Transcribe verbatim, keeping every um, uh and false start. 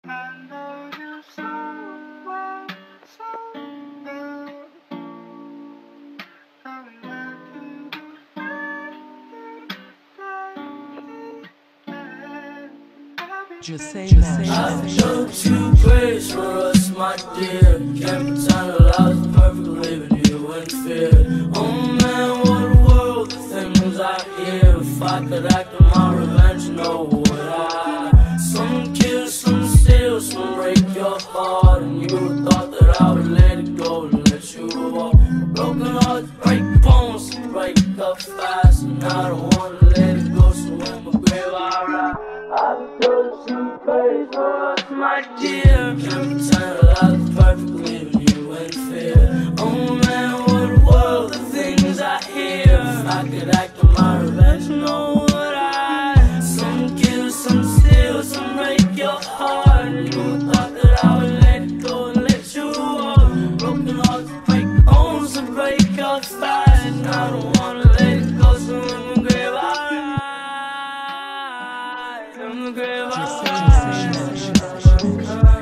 I know you so well, so well. How I can do Just say that. I feel too crazy for us, my dear. Can't pretend that I was perfect living you in fear. Oh man, what a world, the things I hear. If I could act on my revenge, you know what I. Some kill, some steal, some break your heart. And you thought that I would let it go and let you walk. Broken hearts break bones, break up fast. And I don't wanna let it go, so in my grave I ride. I feel too crazy for us, my dear. Can't pretend that I was perfect living you in fear. Oh man, what a world, the things I hear. If I could act on my revenge, you know what I. Some kill, some steal, some break your heart. And you thought that I would let it go and let you walk. Broken hearts break bones and break up fast. And I don't wanna let it go, so in the grave I ride. In the grave I ride.